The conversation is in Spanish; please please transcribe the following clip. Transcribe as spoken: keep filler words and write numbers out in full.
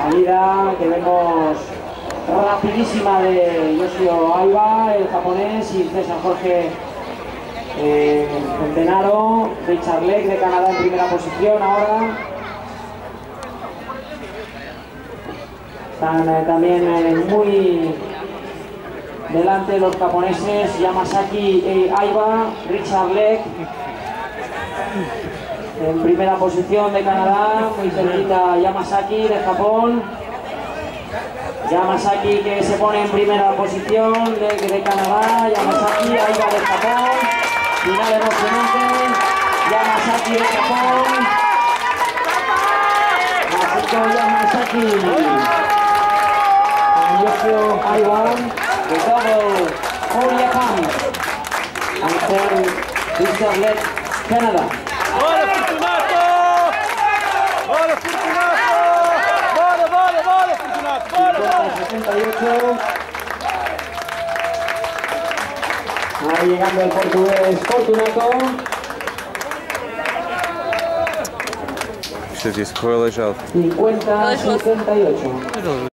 salida que vemos rapidísima de Yoshio Aiba, el japonés, y César Jorge eh, Centenaro. Richard Lake de Canadá en primera posición ahora. Están eh, también eh, muy delante los japoneses, Yamasaki e Aiba. Richard Lake en primera posición de Canadá, muy cerquita Yamasaki de Japón. Yamasaki que se pone en primera posición de, de Canadá, Yamasaki, Aiba de Japón. Final emocionante, Yamasaki de Japón. Masako Yamasaki. Yoshio Aiba, the double for Japan. And then Richard Lake, Canada. ¡Vale, Fortunato! ¡Vale, Fortunato! ¡Vale, vale, vale, Fortunato! ¡Vale, vale! sesenta y ocho. Ahí llegando el portugués Fortunato. Что здесь, какой лежал? cincuenta sesenta y ocho.